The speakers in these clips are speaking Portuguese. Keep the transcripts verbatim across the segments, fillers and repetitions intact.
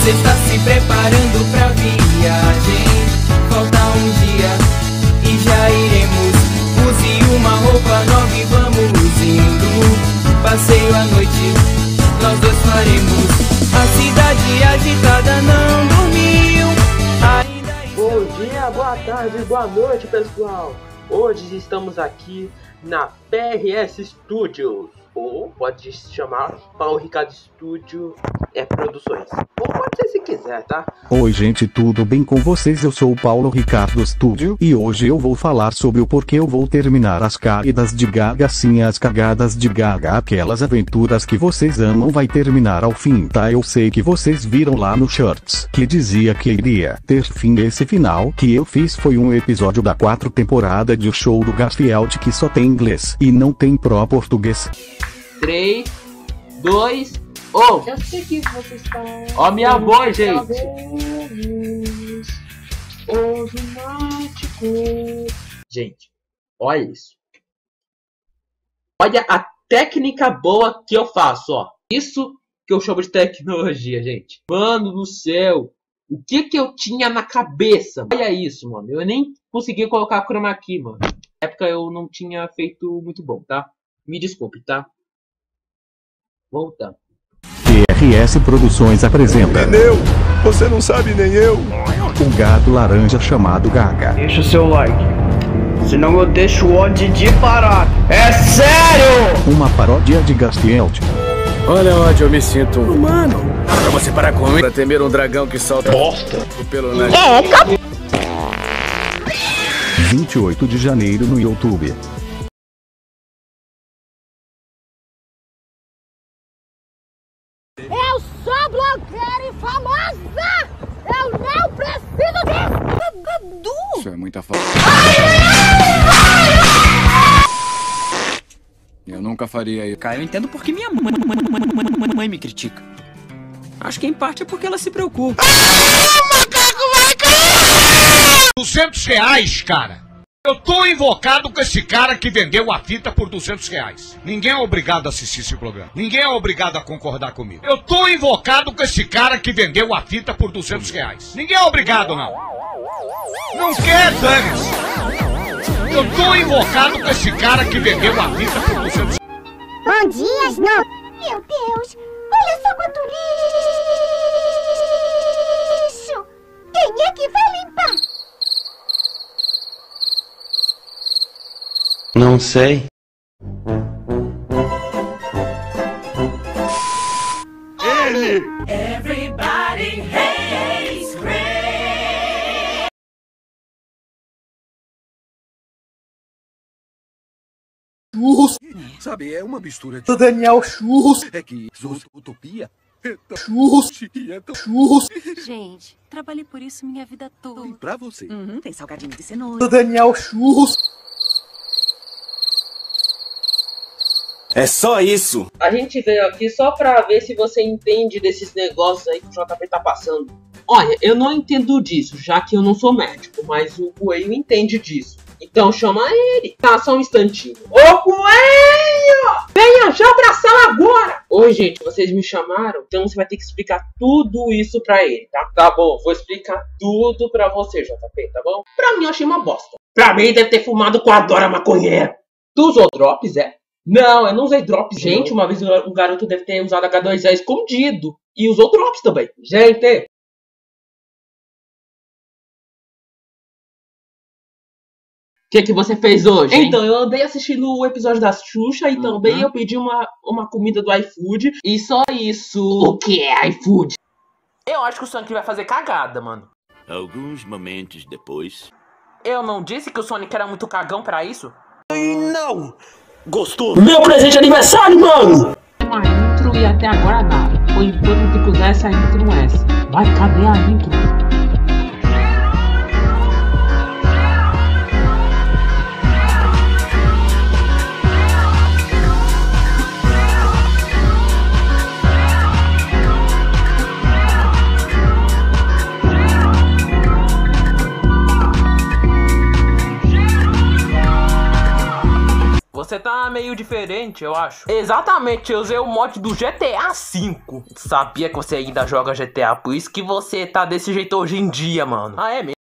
Você está se preparando pra viagem. Falta um dia e já iremos. Use uma roupa nova e vamos indo. Passeio à noite, nós dois faremos. A cidade agitada não dormiu. Ainda está... Bom dia, boa tarde, boa noite, pessoal. Hoje estamos aqui na P R S Studios, ou pode se chamar Paulo Ricardo Studio é, Produções, ou pode ser se quiser, tá? Oi gente, tudo bem com vocês? Eu sou o Paulo Ricardo Studio e hoje eu vou falar sobre o porquê eu vou terminar as caídas de Gaga, sim, as cagadas de Gaga, aquelas aventuras que vocês amam vai terminar ao fim, tá? Eu sei que vocês viram lá no Shorts que dizia que iria ter fim. Esse final que eu fiz foi um episódio da quarta temporada de O Show do Garfield que só tem inglês e não tem pró português. três, dois, um. Eu sei que você está... Ó minha voz, gente. Hoje mágico. Gente, olha isso. Olha a técnica boa que eu faço, ó. Isso que eu chamo de tecnologia, gente. Mano do céu. O que que eu tinha na cabeça? Olha isso, mano. Eu nem consegui colocar a chroma aqui, mano. Na época eu não tinha feito muito bom, tá? Me desculpe, tá? Voltando. P R S Produções apresenta. Entendeu? Você não sabe nem eu. Um gato laranja chamado Gaga. Deixa o seu like, senão eu deixo o ódio de parar. É sério! Uma paródia de Garfield. Olha onde eu me sinto humano. Pra você parar com ele, pra temer um dragão que solta bosta o pelo na... vinte e oito de janeiro no YouTube. Eu sou blogueira e famosa! Eu não preciso de... Dudu! Isso é muita falta. Eu nunca faria isso. Cara, eu entendo porque minha mãe, mãe, mãe me critica. Acho que em parte é porque ela se preocupa. Ah, o macaco vai cair! duzentos reais, cara! Eu tô invocado com esse cara que vendeu a fita por duzentos reais. Ninguém é obrigado a assistir esse programa. Ninguém é obrigado a concordar comigo. Eu tô invocado com esse cara que vendeu a fita por duzentos reais. Ninguém é obrigado, não. Não quer, dane-se. Eu tô invocado com esse cara que vendeu a fita por duzentos reais. Bom dia, Snow. Meu Deus, olha só quanto lixo. Quem é que vai limpar? Não sei. Ele! Everybody hates Chris. Churros! Sabe, é uma mistura de... Daniel Churros. É que... Utopia? Churros! Churros! Gente, trabalhei por isso minha vida toda. E pra você? Uhum, tem salgadinho de cenoura. Daniel Churros. É só isso. A gente veio aqui só pra ver se você entende desses negócios aí que o J P tá passando. Olha, eu não entendo disso, já que eu não sou médico, mas o Coelho entende disso. Então chama ele. Tá, só um instantinho. Ô Coelho! Venha já pra sala agora! Oi, gente, vocês me chamaram? Então você vai ter que explicar tudo isso pra ele, tá? Tá bom, vou explicar tudo pra você, J P, tá bom? Pra mim eu achei uma bosta. Pra mim deve ter fumado com a Dora maconheira. Tu usou drops, é? Não, eu não usei drops. Gente, uma vez um garoto deve ter usado H dois A escondido. E usou drops também. Gente! O que que você fez hoje, hein? Então, eu andei assistindo o episódio da Xuxa e uhum. também eu pedi uma, uma comida do iFood. E só isso. O que é iFood? Eu acho que o Sonic vai fazer cagada, mano. Alguns momentos depois... Eu não disse que o Sonic era muito cagão pra isso? Ai, não! Gostou? Meu presente de aniversário, mano! Uma intro e até agora nada. Foi enquanto que pusesse a intro essa. Vai, cadê a intro? você tá meio diferente, eu acho. Exatamente, eu usei o mod do G T A cinco. Sabia que você ainda joga G T A, por isso que você tá desse jeito hoje em dia, mano. Ah, é mesmo?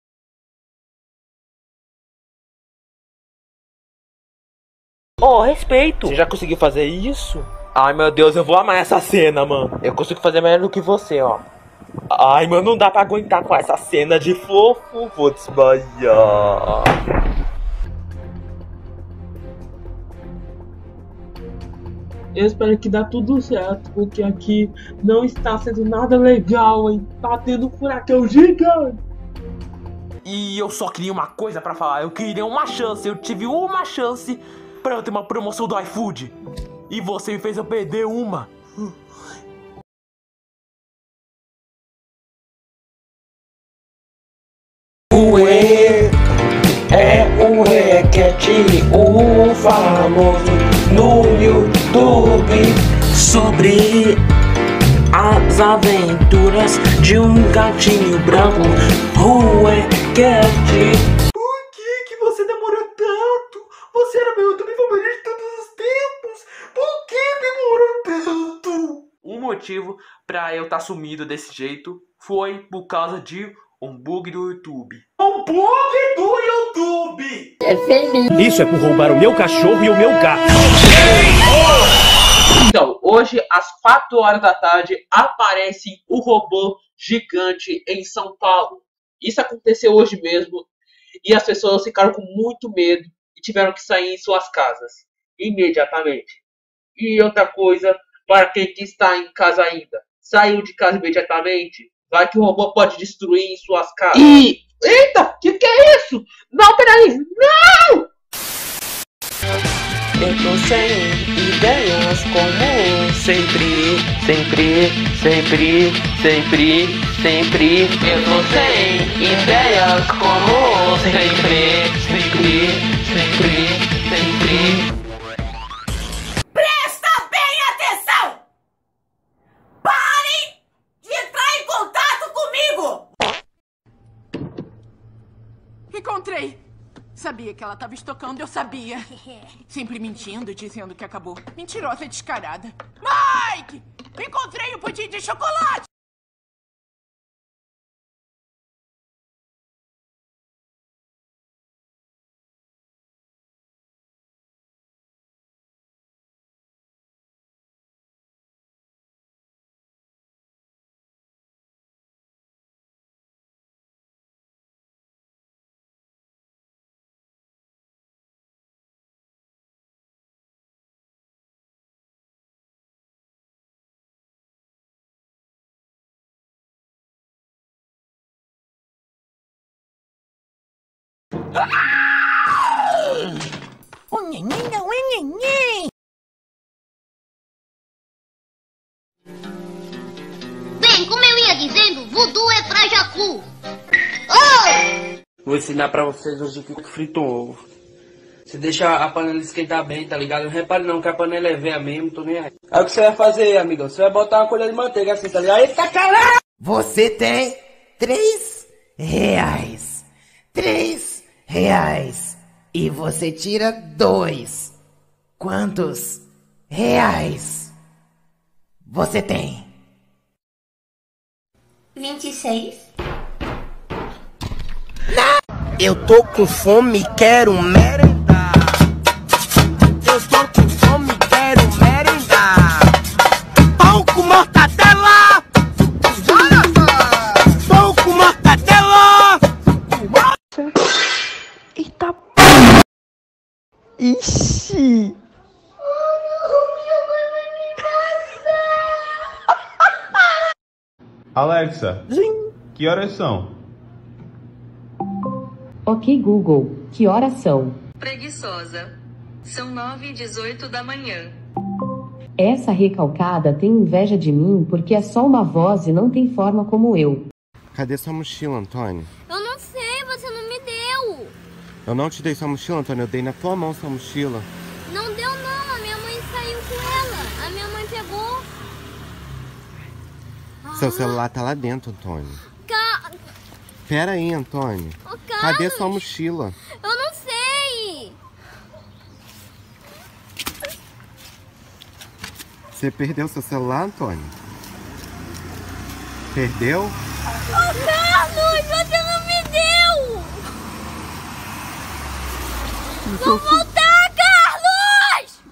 Oh, respeito. Você já conseguiu fazer isso? Ai, meu Deus, eu vou amar essa cena, mano. Eu consigo fazer melhor do que você, ó. Ai, mano, não dá pra aguentar com essa cena de fofo. Vou desmaiar. Eu espero que dá tudo certo, porque aqui não está sendo nada legal, hein? Tá tendo um furacão gigante. E eu só queria uma coisa pra falar. Eu queria uma chance. Eu tive uma chance pra eu ter uma promoção do iFood. E você me fez eu perder uma. Ué, é o Requete, o famoso no YouTube, sobre as aventuras de um gatinho branco. O Requete. Por que que você demorou tanto? Você era meu YouTube favorito de todos os tempos. Por que demorou tanto? O motivo pra eu estar tá sumido desse jeito foi por causa de um bug do YouTube. Um bug do YouTube! Isso é por roubar o meu cachorro e o meu gato. Então, hoje às quatro horas da tarde aparece o robô gigante em São Paulo. Isso aconteceu hoje mesmo e as pessoas ficaram com muito medo e tiveram que sair em suas casas imediatamente. E outra coisa, para quem que está em casa ainda, saiu de casa imediatamente. Vai que o robô pode destruir em suas casas. E... Eita! Que que é isso? Não, peraí! Não! Eu tô sem ideias como sempre, sempre, sempre, sempre, sempre. Eu tô sem ideias como sempre, sempre, sempre, sempre. Presta bem atenção! Pare de entrar em contato comigo! Encontrei! Sabia que ela estava estocando, eu sabia. Sempre mentindo, dizendo que acabou. Mentirosa descarada. Mike! Encontrei o pudim de chocolate! Bem, como eu ia dizendo, voodoo é pra Jacu. Oh! Vou ensinar pra vocês hoje o que frita um ovo. Você deixa a panela esquentar bem, tá ligado? Não repare não que a panela é velha mesmo, tô nem aí. Aí o que você vai fazer, amigão? Você vai botar uma colher de manteiga assim, tá ligado? Eita caralho! Você tem três reais. Três reais. E você tira dois. Quantos reais você tem? vinte e seis. Eu tô com fome, quero merendar. Eu tô com fome, quero merendar. Pão com mortadela. Pão com mortadela. Eita. Ixi. Alexa, Zim. Que horas são? Ok, Google, que horas são? Preguiçosa. São nove e dezoito da manhã. Essa recalcada tem inveja de mim porque é só uma voz e não tem forma como eu. Cadê sua mochila, Antônio? Eu não sei, você não me deu. Eu não te dei sua mochila, Antônio. Eu dei na tua mão sua mochila. Não deu não, a minha mãe saiu com ela. A minha mãe pegou. Seu ah. celular tá lá dentro, Antônio. Ca... Pera aí, Antônio. Ô, cadê sua mochila? Eu não sei. Você perdeu seu celular, Antônio? Perdeu? Ô, Carlos, você não me deu! Vamos voltar, Carlos!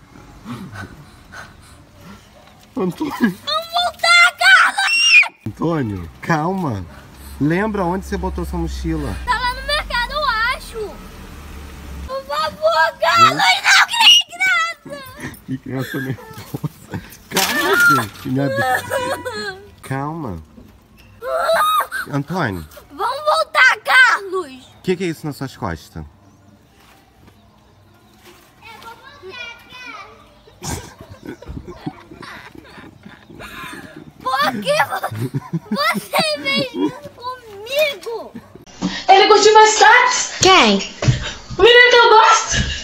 Antônio... Vamos voltar, Carlos! Antônio, calma. Lembra onde você botou sua mochila? Tá lá no mercado, eu acho. Por favor, Carlos, não, que graça! Que criança nervosa. Calma, gente. Minha Deus. Calma. Antônio. Vamos voltar, Carlos. O que, que é isso nas suas costas? Eu vou voltar, Carlos. Por que você fez isso comigo? Ele curtiu meus status. Quem? O menino que eu gosto.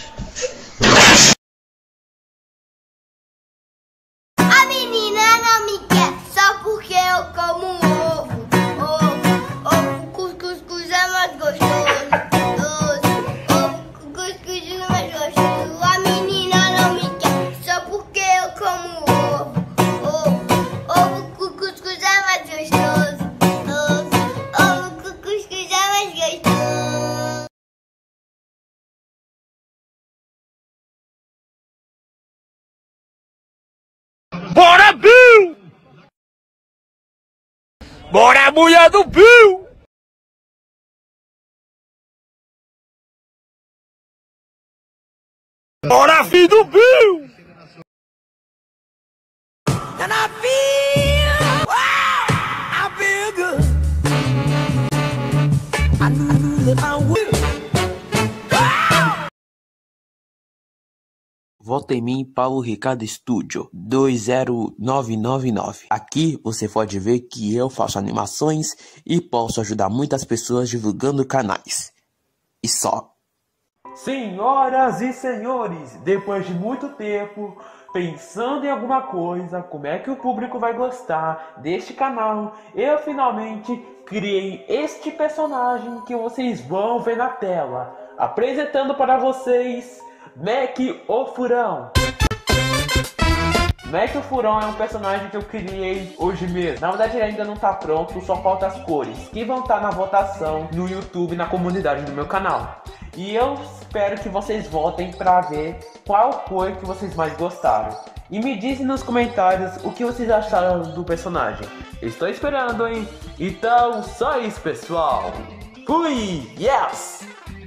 A menina não me quer só porque eu como ovo. Ovo, ovo, cuscuz, cuscuz é mais gostoso. Ovo, cuscuz é mais gostoso. A menina não me quer só porque eu como ovo. Ovo, ovo, cuscuz, cuscuz é mais gostoso. Ovo, ovo, cuscuz, cuscuz é mais gostoso. Bora, Bill! Bora, mulher do Bill! Bora, filho do Bill! And I feel, wow, I feel good. I knew that I would. Vota em mim, Paulo Ricardo Studio dois zero nove nove nove. Aqui você pode ver que eu faço animações e posso ajudar muitas pessoas divulgando canais. E só. Senhoras e senhores, depois de muito tempo pensando em alguma coisa, como é que o público vai gostar deste canal, eu finalmente criei este personagem que vocês vão ver na tela, apresentando para vocês Mac o Furão. Mac o Furão é um personagem que eu criei hoje mesmo. Na verdade ele ainda não está pronto, só falta as cores, que vão estar na votação no YouTube, na comunidade do meu canal. E eu espero que vocês votem para ver qual cor que vocês mais gostaram. E me dizem nos comentários o que vocês acharam do personagem. Estou esperando, hein? Então, só isso, pessoal. Fui! Yes!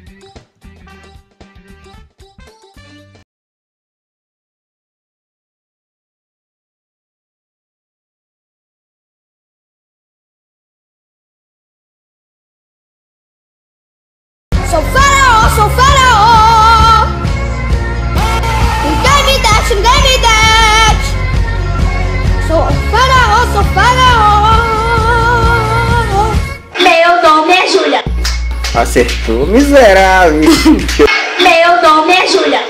Sou faraó, sou faraó. Ninguém me deixa, ninguém me deixa. Sou faraó, sou faraó. Meu nome é Júlia. Acertou, miserável. Meu nome é Júlia.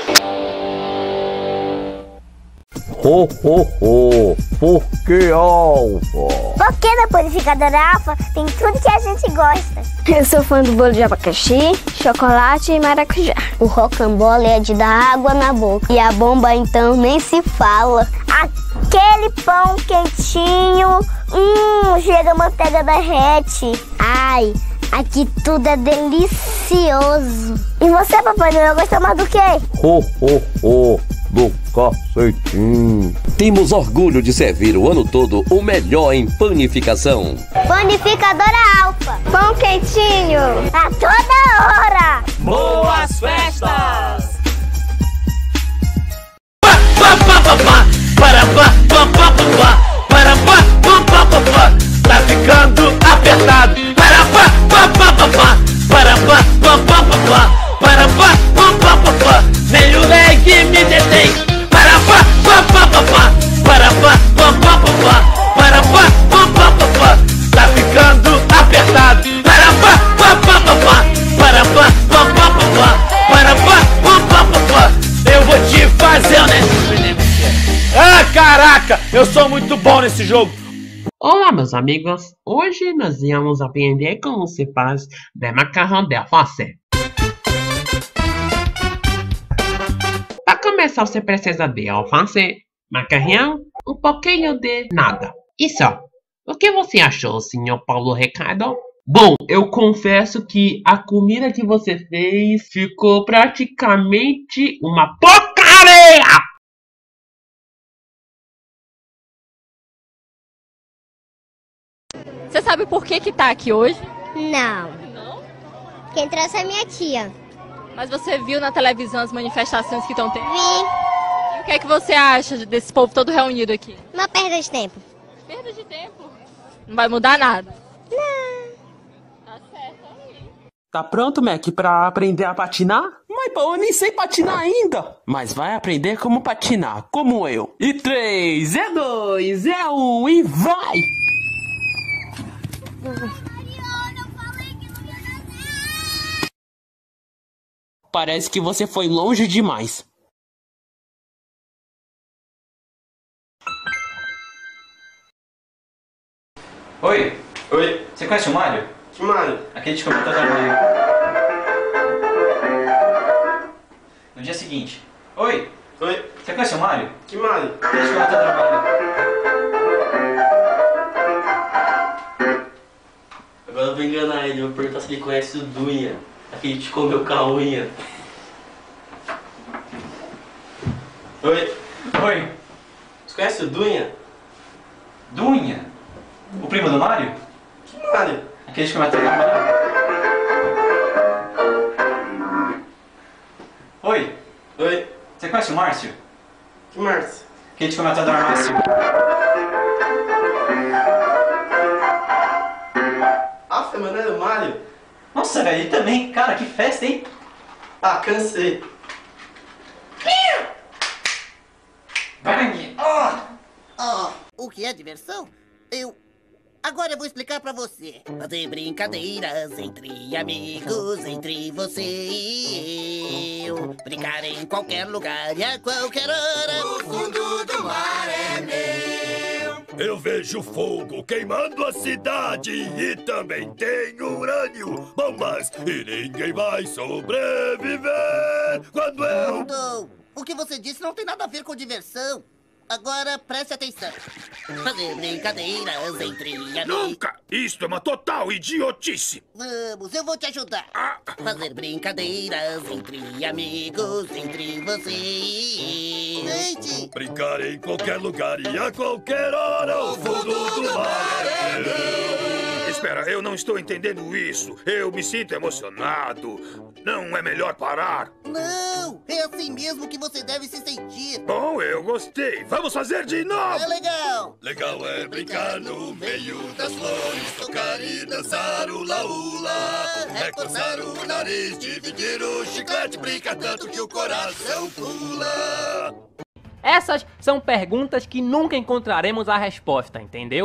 Ho, ho, ho. Por que alfa? Porque na purificadora alfa tem tudo que a gente gosta. Eu sou fã do bolo de abacaxi, chocolate e maracujá. O rocambole é de dar água na boca. E a bomba então nem se fala. Aquele pão quentinho, hum, chega a manteiga derrete. Ai, aqui tudo é delicioso. E você, Papai Noel, gosta mais do quê? Ho, ho, ho. Do cacetinho. Temos orgulho de servir o ano todo o melhor em panificação. Panificadora Alfa. Pão quentinho a toda hora. Boas festas! Tá ficando apertado. Nem o leg me detém. Tá ficando apertado. Eu vou te fazer, né? Ah, caraca! Eu sou muito bom nesse jogo. Olá, meus amigos. Hoje nós vamos aprender como se faz de macarrão de alface. Para começar, você precisa de alface, macarrão Um pouquinho de nada. Isso. O que você achou, senhor Paulo Ricardo? Bom, eu confesso que a comida que você fez ficou praticamente uma porcaria! Você sabe por que que tá aqui hoje? Não. Não? Quem trouxe é minha tia. Mas você viu na televisão as manifestações que estão tendo? Vi. E o que é que você acha desse povo todo reunido aqui? Uma perda de tempo. Perda de tempo? Não vai mudar nada? Não. Tá certo, aí. Tá pronto, Mac, pra aprender a patinar? Mas pô, eu nem sei patinar ainda. Mas vai aprender como patinar, como eu. E três, é dois, é um e vai! Parece que você foi longe demais. Oi. Oi. Você conhece o Mário? Que Mário? Aquele de computador Mário. No dia seguinte. Oi. Oi. Você conhece o Mário? Que Mário? Aquele de computador Mário. Agora eu vou enganar ele, eu vou perguntar se ele conhece o Dunha, aquele que te comeu com a unha. Oi. Oi. Você conhece o Dunha? Dunha? O primo do Mário? Que Mário? Aquele que comeu a Mário. Oi. Oi. Você conhece o Márcio? Que Márcio? Aquele que comeu a Márcio. Nossa, mano, era o Mário? Nossa, velho, ele também. Cara, que festa, hein? Ah, cansei. Bang! Oh, o que é diversão? Eu... Agora eu vou explicar pra você. Fazer brincadeiras entre amigos, entre você e eu. Brincar em qualquer lugar e a qualquer hora. O fundo do mar é meu. Eu vejo fogo queimando a cidade e também tem urânio, bombas e ninguém vai sobreviver quando eu... Não, o que você disse não tem nada a ver com diversão. Agora preste atenção. Fazer brincadeiras entre amigos. Nunca! Isto é uma total idiotice. Vamos, eu vou te ajudar. Fazer brincadeiras entre amigos, entre você e eu. Gente! Brincar em qualquer lugar e a qualquer hora. O fundo do mar é meu. Espera, eu não estou entendendo isso. Eu me sinto emocionado. Não é melhor parar? Não! É assim mesmo que você deve se sentir. Bom, eu gostei. Vamos fazer de novo! É legal! Legal é brincar no meio das flores, tocar e dançar o laula, é coçar o nariz, dividir o chiclete, brinca tanto que o coração pula. Essas são perguntas que nunca encontraremos a resposta, entendeu?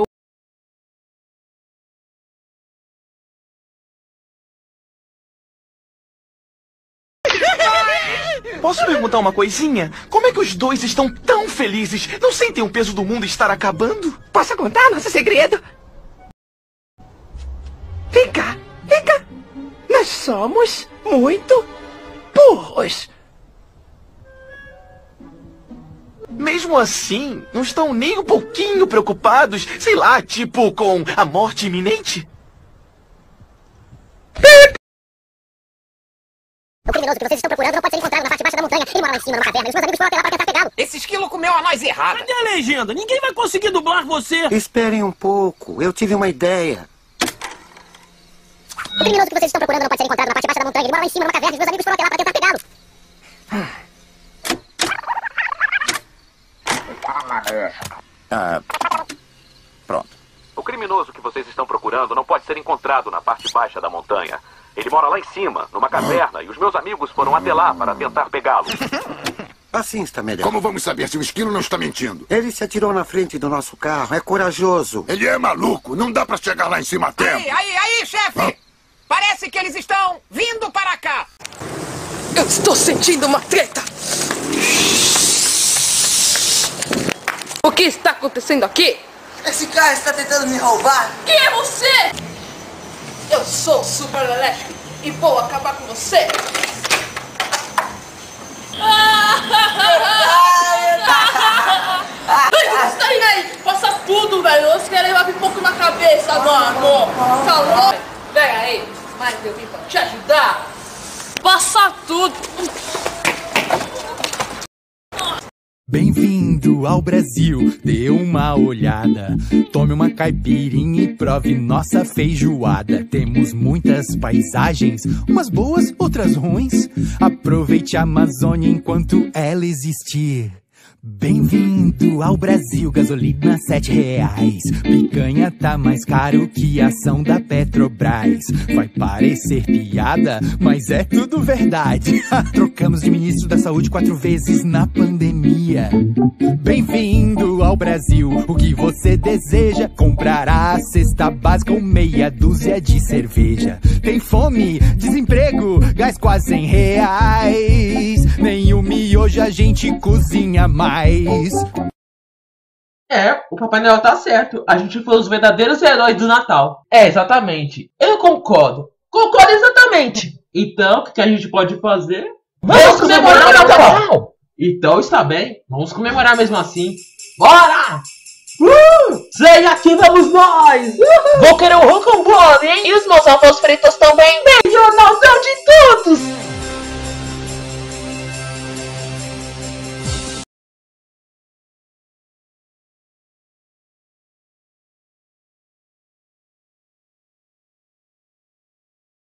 Posso perguntar uma coisinha? Como é que os dois estão tão felizes? Não sentem o peso do mundo estar acabando? Posso contar nosso segredo? Vem cá, vem cá. Nós somos muito burros. Mesmo assim, não estão nem um pouquinho preocupados, sei lá, tipo com a morte iminente? O criminoso que vocês estão procurando não pode ser encontrado na parte baixa da montanha. Ele mora lá em cima, numa caverna. E os meus amigos foram até lá para tentar pegá-lo. Esse esquilo comeu a nós errada. Cadê a legenda? Ninguém vai conseguir dublar você. Esperem um pouco. Eu tive uma ideia. O criminoso que vocês estão procurando não pode ser encontrado na parte baixa da montanha. Ele mora lá em cima, numa caverna. E os meus amigos foram até lá para tentar pegá-lo. Ah, pronto. O criminoso que vocês estão procurando não pode ser encontrado na parte baixa da montanha. Ele mora lá em cima, numa caverna, e os meus amigos foram até lá para tentar pegá-lo. Assim está melhor. Como vamos saber se o esquilo não está mentindo? Ele se atirou na frente do nosso carro. É corajoso. Ele é maluco. Não dá para chegar lá em cima a tempo. Aí, aí, aí, chefe! Ah. Parece que eles estão vindo para cá. Eu estou sentindo uma treta. O que está acontecendo aqui? Esse cara está tentando me roubar. Quem é você? Eu sou o Super Elétrico e vou acabar com você. Ai, você está Vocês querem levar pipoco na cabeça, mano? Falou? Pega aí, mas eu vim pra te ajudar. Passa tudo. Bem-vindo ao Brasil, dê uma olhada. Tome uma caipirinha e prove nossa feijoada. Temos muitas paisagens, umas boas, outras ruins. Aproveite a Amazônia enquanto ela existir. Bem-vindo ao Brasil, gasolina sete reais. Picanha tá mais caro que a ação da Petrobras. Vai parecer piada, mas é tudo verdade. Trocamos de ministro da saúde quatro vezes na pandemia. Bem-vindo ao Brasil, o que você deseja? Comprará a cesta básica ou meia dúzia de cerveja. Tem fome, desemprego, gás quase cem reais. Nem o miojo a gente cozinha mais. É, o Papai Noel tá certo. A gente foi os verdadeiros heróis do Natal. É, exatamente. Eu concordo. Concordo exatamente. Então, o que a gente pode fazer? Vamos, vamos comemorar o Natal! Então está bem. Vamos comemorar mesmo assim. Bora! Uh! Sei, aqui vamos nós! Uhul! Vou querer o rocambole, hein? E os meus ovos fritos também? Melhor Natal de todos!